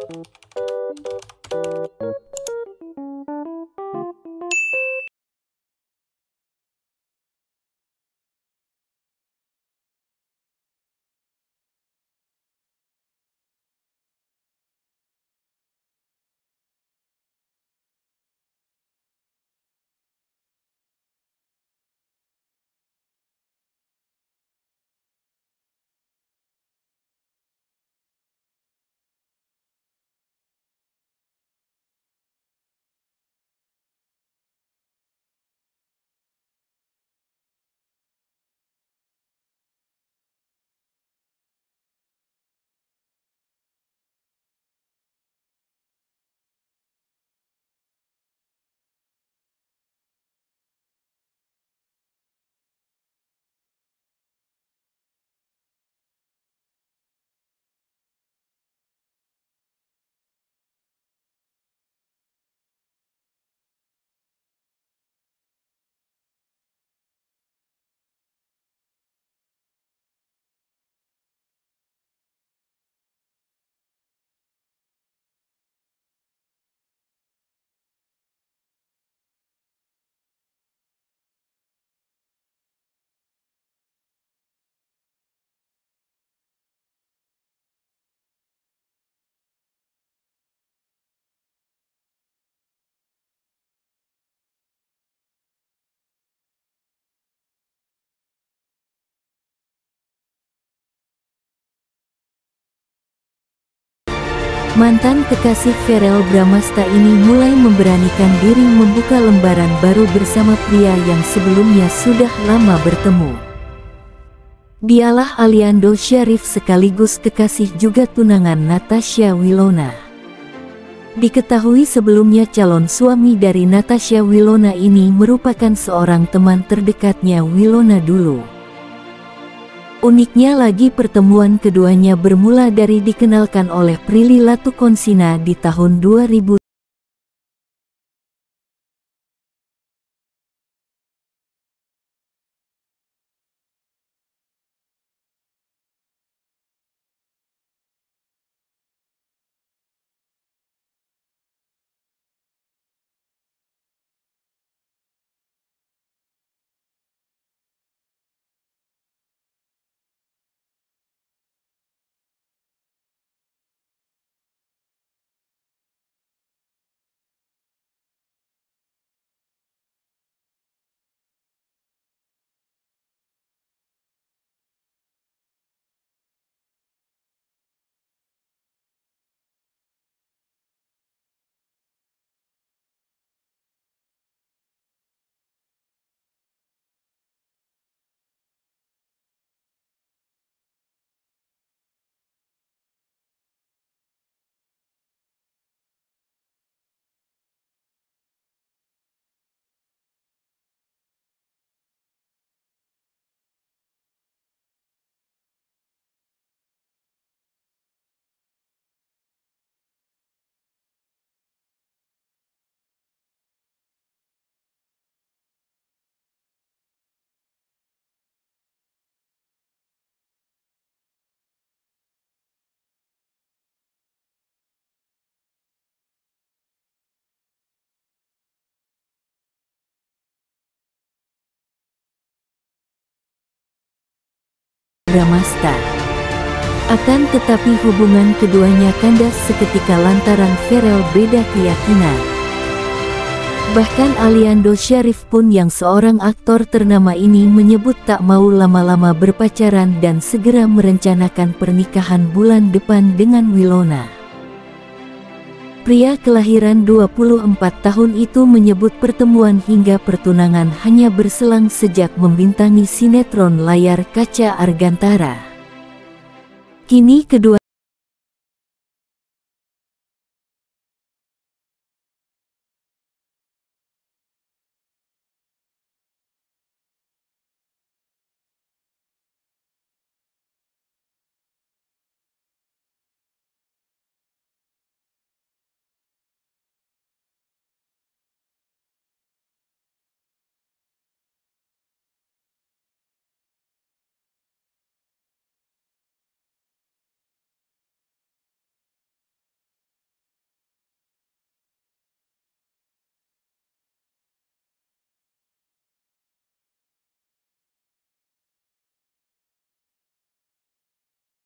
Mantan kekasih Verrell Bramasta ini mulai memberanikan diri membuka lembaran baru bersama pria yang sebelumnya sudah lama bertemu. Dialah Aliando Syarif sekaligus kekasih juga tunangan Natasha Wilona. Diketahui sebelumnya calon suami dari Natasha Wilona ini merupakan seorang teman terdekatnya Wilona dulu. Uniknya lagi pertemuan keduanya bermula dari dikenalkan oleh Prilly Latukonsina di tahun 2000. Bramasta. Akan tetapi hubungan keduanya kandas seketika lantaran Verrell beda keyakinan. Bahkan Aliando Syarif pun yang seorang aktor ternama ini menyebut tak mau lama-lama berpacaran dan segera merencanakan pernikahan bulan depan dengan Wilona. Pria kelahiran 24 tahun itu menyebut pertemuan hingga pertunangan hanya berselang sejak membintangi sinetron layar kaca Argantara. Kini kedua